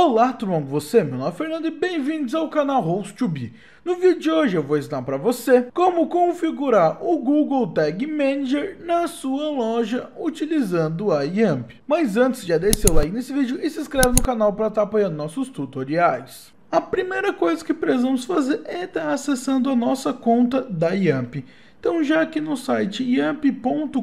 Olá, tudo bom com você? Meu nome é Fernando e bem-vindos ao canal Host2Be. No vídeo de hoje eu vou ensinar para você como configurar o Google Tag Manager na sua loja utilizando a YAMP. Mas antes, já deixa seu like nesse vídeo e se inscreve no canal para estar apoiando nossos tutoriais. A primeira coisa que precisamos fazer é estar acessando a nossa conta da YAMP. Então, já aqui no site yamp.com.br,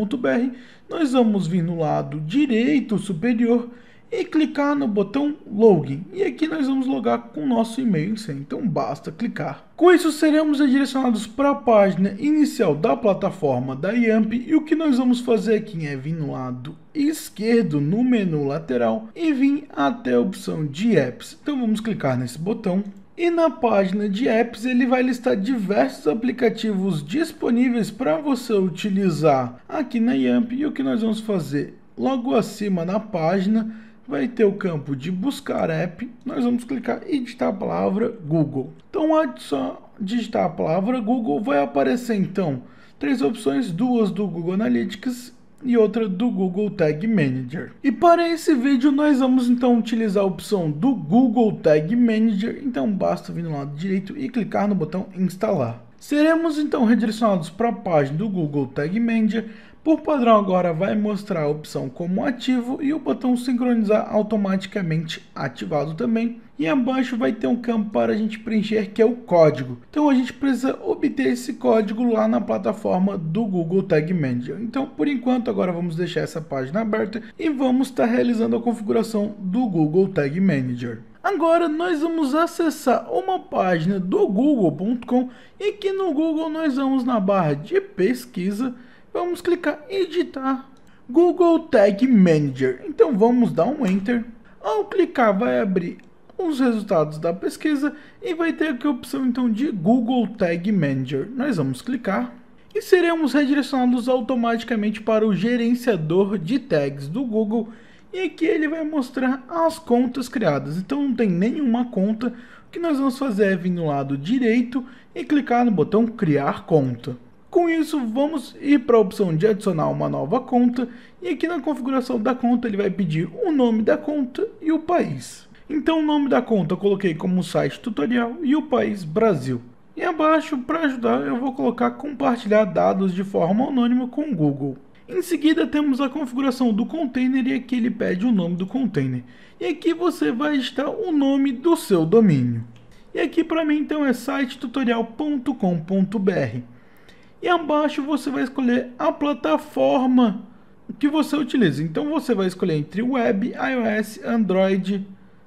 nós vamos vir no lado direito superior e clicar no botão Login. E aqui nós vamos logar com o nosso e-mail e senha, então basta clicar. Com isso, seremos redirecionados para a página inicial da plataforma da YAMP, e o que nós vamos fazer aqui é vir no lado esquerdo no menu lateral e vir até a opção de Apps. Então vamos clicar nesse botão. E na página de apps ele vai listar diversos aplicativos disponíveis para você utilizar aqui na YAMP. E o que nós vamos fazer? Logo acima na página vai ter o campo de buscar app. Nós vamos clicar e digitar a palavra Google. Então, só digitar a palavra Google, vai aparecer então três opções, duas do Google Analytics e outra do Google Tag Manager. E para esse vídeo nós vamos então utilizar a opção do Google Tag Manager, então basta vir no lado direito e clicar no botão instalar. Seremos então redirecionados para a página do Google Tag Manager. Por padrão agora vai mostrar a opção como ativo e o botão sincronizar automaticamente ativado também. E abaixo vai ter um campo para a gente preencher, que é o código. Então a gente precisa obter esse código lá na plataforma do Google Tag Manager. Então por enquanto agora vamos deixar essa página aberta e vamos estar realizando a configuração do Google Tag Manager. Agora nós vamos acessar uma página do google.com e aqui no Google nós vamos na barra de pesquisa. Vamos clicar em digitar Google Tag Manager. Então vamos dar um Enter. Ao clicar vai abrir os resultados da pesquisa e vai ter aqui a opção então de Google Tag Manager. Nós vamos clicar e seremos redirecionados automaticamente para o gerenciador de tags do Google. E aqui ele vai mostrar as contas criadas. Então não tem nenhuma conta. O que nós vamos fazer é vir no lado direito e clicar no botão criar conta. Com isso, vamos ir para a opção de adicionar uma nova conta. E aqui na configuração da conta, ele vai pedir o nome da conta e o país. Então, o nome da conta eu coloquei como site tutorial e o país Brasil. E abaixo, para ajudar, eu vou colocar compartilhar dados de forma anônima com o Google. Em seguida, temos a configuração do container e aqui ele pede o nome do container. E aqui você vai digitar o nome do seu domínio. E aqui para mim, então, é sitetutorial.com.br. E abaixo você vai escolher a plataforma que você utiliza. Então você vai escolher entre Web, iOS, Android,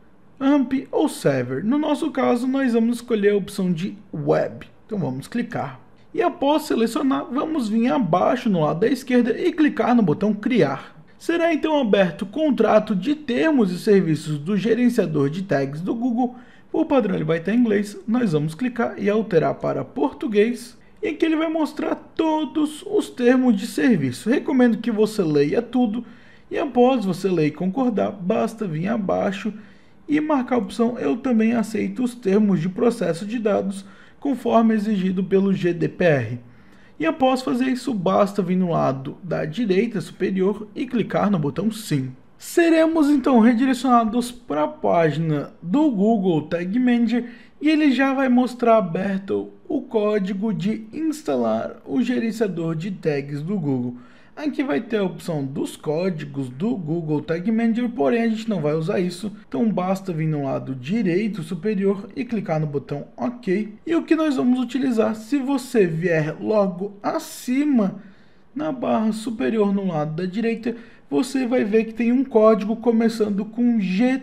AMP ou Server. No nosso caso, nós vamos escolher a opção de Web. Então vamos clicar. E após selecionar, vamos vir abaixo no lado da esquerda e clicar no botão Criar. Será então aberto o contrato de termos e serviços do gerenciador de tags do Google. Por padrão ele vai estar em inglês. Nós vamos clicar e alterar para português. E aqui ele vai mostrar todos os termos de serviço. Recomendo que você leia tudo e após você ler e concordar, basta vir abaixo e marcar a opção eu também aceito os termos de processo de dados conforme exigido pelo GDPR. E após fazer isso, basta vir no lado da direita superior e clicar no botão sim. Seremos então redirecionados para a página do Google Tag Manager e ele já vai mostrar aberto o código de instalar o gerenciador de tags do Google. Aqui vai ter a opção dos códigos do Google Tag Manager, porém a gente não vai usar isso. Então basta vir no lado direito superior e clicar no botão OK. E o que nós vamos utilizar, se você vier logo acima na barra superior no lado da direita, você vai ver que tem um código começando com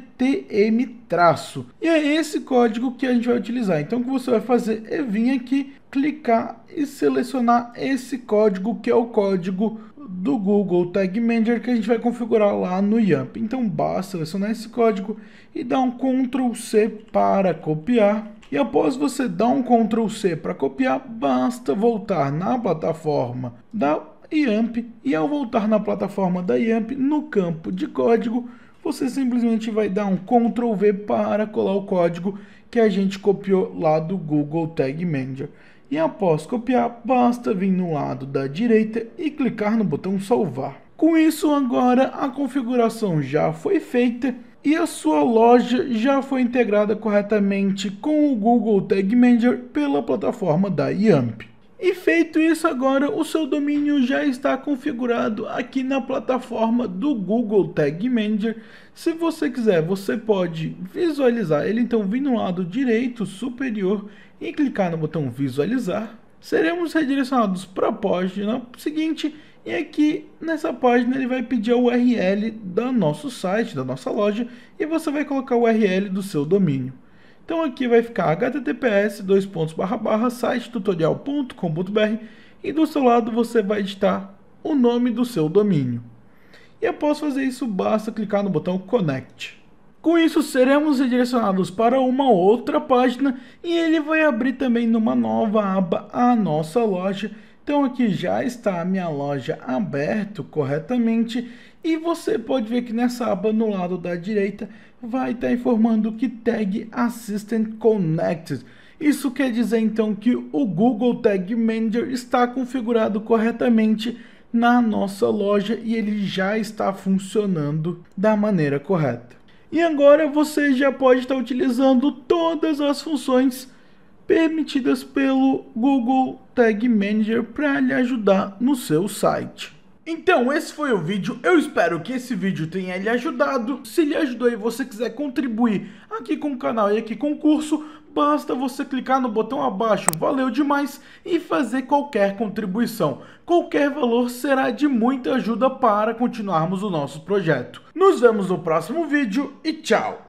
GTM-. E é esse código que a gente vai utilizar. Então o que você vai fazer é vir aqui, clicar e selecionar esse código, que é o código do Google Tag Manager que a gente vai configurar lá no YAMP. Então basta selecionar esse código e dar um Ctrl C para copiar. E após você dar um Ctrl C para copiar, basta voltar na plataforma da YAMP, e ao voltar na plataforma da YAMP, no campo de código, você simplesmente vai dar um Ctrl V para colar o código que a gente copiou lá do Google Tag Manager. E após copiar, basta vir no lado da direita e clicar no botão salvar. Com isso, agora a configuração já foi feita e a sua loja já foi integrada corretamente com o Google Tag Manager pela plataforma da Yamp. E feito isso, agora o seu domínio já está configurado aqui na plataforma do Google Tag Manager. Se você quiser, você pode visualizar ele, então vir no lado direito superior e clicar no botão visualizar. Seremos redirecionados para a página seguinte e aqui nessa página ele vai pedir a URL do nosso site, da nossa loja, e você vai colocar o URL do seu domínio. Então aqui vai ficar https://sitetutorial.com.br e do seu lado você vai digitar o nome do seu domínio. E após fazer isso, basta clicar no botão Connect. Com isso, seremos redirecionados para uma outra página e ele vai abrir também numa nova aba a nossa loja. Então aqui já está a minha loja aberta corretamente e você pode ver que nessa aba no lado da direita vai estar informando que Tag Assistant Connected. Isso quer dizer então que o Google Tag Manager está configurado corretamente na nossa loja e ele já está funcionando da maneira correta. E agora você já pode estar utilizando todas as funções permitidas pelo Google Tag Manager para lhe ajudar no seu site. Então esse foi o vídeo, eu espero que esse vídeo tenha lhe ajudado. Se lhe ajudou e você quiser contribuir aqui com o canal e aqui com o curso, basta você clicar no botão abaixo, valeu demais, e fazer qualquer contribuição. Qualquer valor será de muita ajuda para continuarmos o nosso projeto. Nos vemos no próximo vídeo e tchau!